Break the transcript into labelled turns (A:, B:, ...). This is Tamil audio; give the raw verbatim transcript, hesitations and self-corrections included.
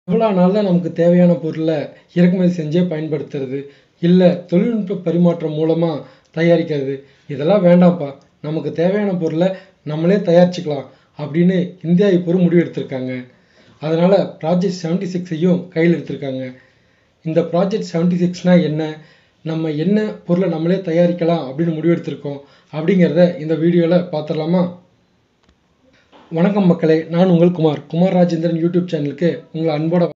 A: இவ்வளோ நாள் தான் நமக்கு தேவையான பொருளை இறக்குமதி செஞ்சே பயன்படுத்துறது, இல்லை தொழில்நுட்ப பரிமாற்றம் மூலமாக தயாரிக்கிறது, இதெல்லாம் வேண்டாம்ப்பா, நமக்கு தேவையான பொருளை நம்மளே தயாரிச்சுக்கலாம் அப்படின்னு இந்தியா இப்போ ஒரு முடிவு எடுத்திருக்காங்க. அதனால் ப்ராஜெக்ட் செவன்ட்டி சிக்ஸையும் கையில் எடுத்திருக்காங்க. இந்த ப்ராஜெக்ட் செவன்ட்டி சிக்ஸ்னால் என்ன, நம்ம என்ன பொருளை நம்மளே தயாரிக்கலாம் அப்படின்னு முடிவெடுத்திருக்கோம் அப்படிங்கிறத இந்த வீடியோவில் பார்த்துடலாமா? வணக்கம் மக்களே, நான் உங்கள் குமார் குமார் ராஜேந்திரன் யூடியூப் சேனலுக்கு உங்களை அன்போட